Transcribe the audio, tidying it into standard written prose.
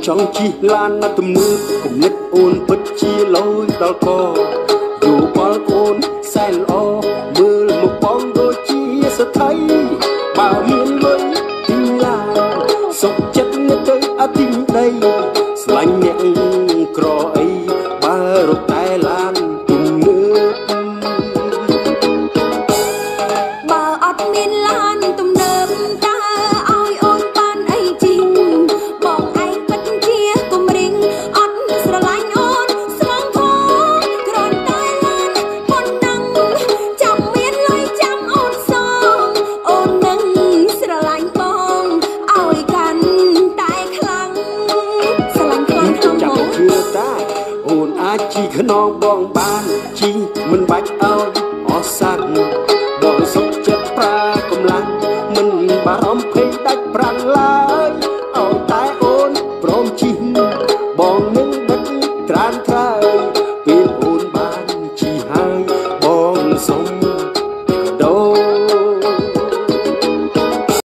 ចង់ជិះឡានណាទំនើបគំនិតអូនពិតជាលយដល់កយោបល់អូនសែនល្អមើលមកបងដូចជាស្ថិយបើមានលុយទីឡាសុខចិត្តនៅទៅអត់ទីដីស្លាញ់អ្នកក្រអីបើរកតែឡានទំនើបបើអត់មានឡានទំនើបតើឲ្យអូនបានអីជីងបងឯងពិតជាគំរិញអត់ស្រឡាញ់អូនស្មងធំគ្រាន់តែឡានប៉ុណ្ណឹងចាំមានលុយចាំអូនសងអូននឹងស្រឡាញ់បងឲ្យកាន់តែខ្លាំងស្រឡាញ់ខ្លាំងក្នុងបងជឿតាអូនអាចជីខ្នងបងបានជីមិនបាច់ឲ្យអស់សាច់បងសុខចិត្តប្រើកម្លាំងមិនបារម្ភភ័យដាច់ប្រាំងឡើយ